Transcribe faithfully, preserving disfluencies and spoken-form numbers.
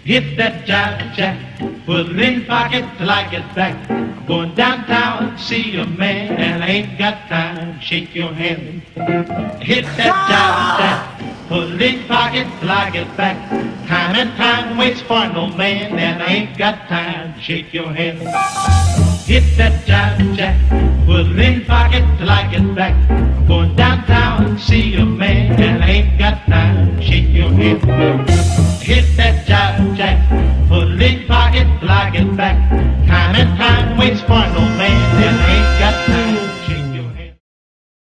Hit that jive jack, put it in pocket till I get back. I'm going downtown to see a man, and I ain't got time to shake your hand. Hit that jive jack, put it in pocket till I get back. Time and time waits for no man, and I ain't got time to shake your hand. Hit that jive jack, put it in pocket till I get back. I'm going downtown to see a man, and I ain't got time to shake your hand. Hit that jive